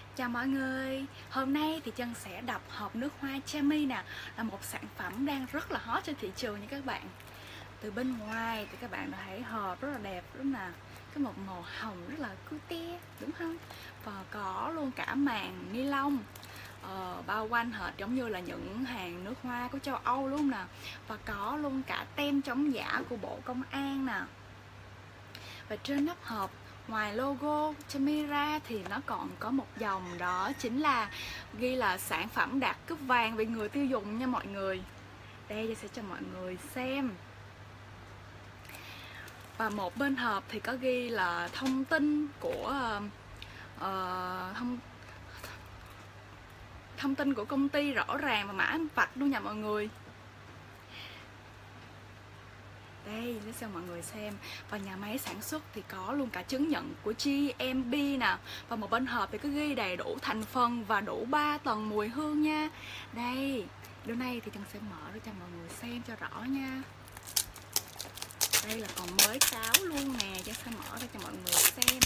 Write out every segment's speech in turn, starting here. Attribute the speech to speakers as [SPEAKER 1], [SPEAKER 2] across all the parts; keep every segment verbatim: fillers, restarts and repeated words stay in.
[SPEAKER 1] Chào mọi người, hôm nay thì Trân sẽ đọc hộp nước hoa Chami nè. Là một sản phẩm đang rất là hot trên thị trường nha các bạn. Từ bên ngoài thì các bạn đã thấy hộp rất là đẹp đúng nè. Cái một màu hồng rất là cute đúng không? Và có luôn cả màng ni lông ờ, bao quanh hệt giống như là những hàng nước hoa của châu Âu luôn nè. Và có luôn cả tem chống giả của Bộ Công an nè. Và trên nắp hộp, ngoài logo Chami ra thì nó còn có một dòng, đó chính là ghi là sản phẩm đạt cúp vàng vì người tiêu dùng nha mọi người. Đây tôi sẽ cho mọi người xem. Và một bên hộp thì có ghi là thông tin của uh, thông thông tin của công ty rõ ràng và mã vạch luôn nha mọi người. Đây, để cho mọi người xem. Và nhà máy sản xuất thì có luôn cả chứng nhận của G M B nè. Và một bên hộp thì có ghi đầy đủ thành phần và đủ ba tầng mùi hương nha. Đây, điều này thì Trân sẽ mở ra cho mọi người xem cho rõ nha. Đây là còn mới cháo luôn nè, Trân sẽ mở ra cho mọi người xem.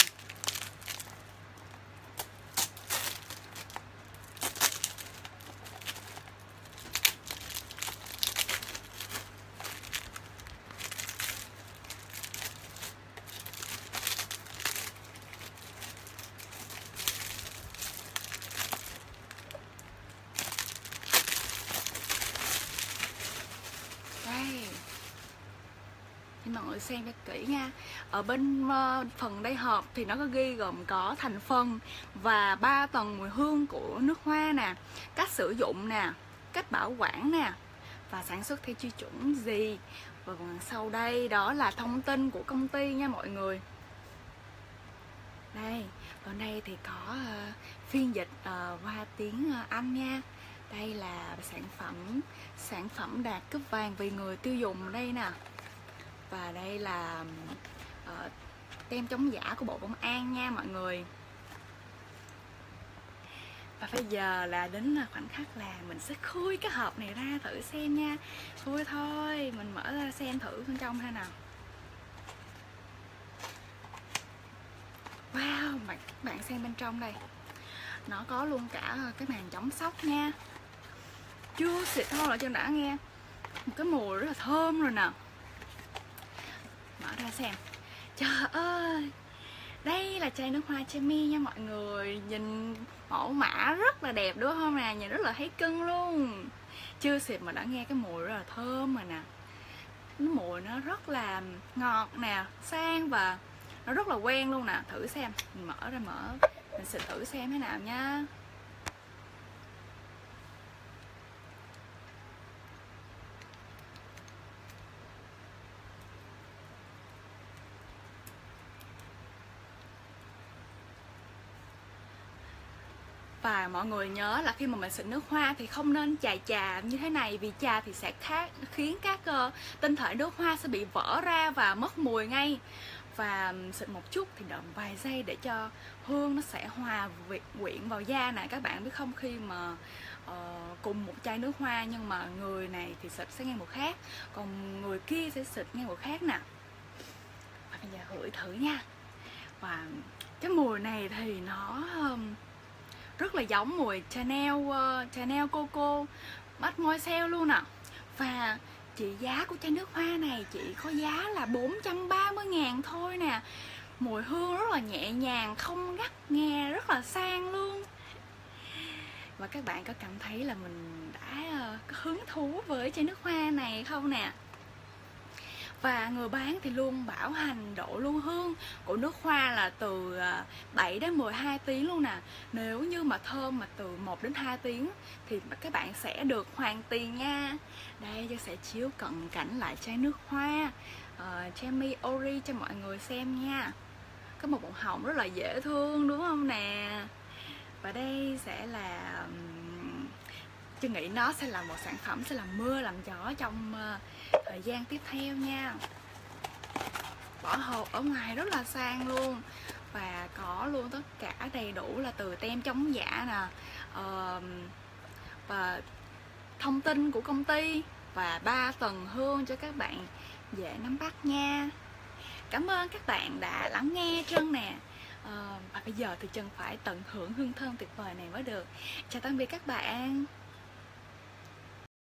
[SPEAKER 1] Mọi người xem cho kỹ nha. Ở bên uh, phần đây hộp thì nó có ghi gồm có thành phần và ba tầng mùi hương của nước hoa nè, cách sử dụng nè, cách bảo quản nè, và sản xuất theo tiêu chuẩn gì. Và còn sau đây đó là thông tin của công ty nha mọi người. Đây, ở đây thì có uh, phiên dịch uh, qua tiếng uh, Anh nha. Đây là sản phẩm sản phẩm đạt cúp vàng vì người tiêu dùng đây nè. Và đây là uh, tem chống giả của Bộ Công an nha mọi người. Và bây giờ là đến khoảnh khắc là mình sẽ khui cái hộp này ra thử xem nha. Khui thôi, mình mở ra xem thử bên trong thế nào. Wow, các bạn xem bên trong đây. Nó có luôn cả cái màn chống sốc nha. Chưa xịt thôi là Trân đã nghe một cái mùi rất là thơm rồi nè. Mở ra xem. Trời ơi, đây là chai nước hoa Chami nha mọi người. Nhìn mẫu mã rất là đẹp đúng không nè, nhìn rất là thấy cưng luôn. Chưa xịt mà đã nghe cái mùi rất là thơm rồi nè. Cái mùi nó rất là ngọt nè, sang và nó rất là quen luôn nè. Thử xem, mình mở ra mở mình xịt thử xem thế nào nha. Và mọi người nhớ là khi mà mình xịt nước hoa thì không nên chà chà như thế này, vì chà thì sẽ khác, khiến các uh, tinh thể nước hoa sẽ bị vỡ ra và mất mùi ngay. Và xịt một chút thì đợi vài giây để cho hương nó sẽ hòa quyện vào da nè. Các bạn biết không, khi mà uh, cùng một chai nước hoa nhưng mà người này thì xịt sẽ nghe một khác, còn người kia sẽ xịt nghe một khác nè. Và bây giờ hửi thử nha. Và cái mùi này thì nó um, rất là giống mùi Chanel uh, Chanel Coco Mademoiselle luôn nè. Và trị giá của chai nước hoa này chỉ có giá là bốn trăm ba mươi ngàn thôi nè. Mùi hương rất là nhẹ nhàng, không gắt, nghe rất là sang luôn. Và các bạn có cảm thấy là mình đã uh, có hứng thú với chai nước hoa này không nè? Và người bán thì luôn bảo hành độ lưu hương của nước hoa là từ bảy đến mười hai tiếng luôn nè. Nếu như mà thơm mà từ một đến hai tiếng thì các bạn sẽ được hoàn tiền nha. Đây, tôi sẽ chiếu cận cảnh lại chai nước hoa uh, Chami Ori cho mọi người xem nha. Có một bông hồng rất là dễ thương đúng không nè. Và đây sẽ là um, tôi nghĩ nó sẽ là một sản phẩm sẽ làm mưa làm gió trong uh, thời gian tiếp theo nha. Vỏ hộp ở ngoài rất là sang luôn. Và có luôn tất cả đầy đủ là từ tem chống giả nè, uh, và thông tin của công ty và ba tầng hương cho các bạn dễ nắm bắt nha. Cảm ơn các bạn đã lắng nghe Trân nè. Ờ, và bây giờ thì Trân phải tận hưởng hương thơm tuyệt vời này mới được. Chào tạm biệt các bạn.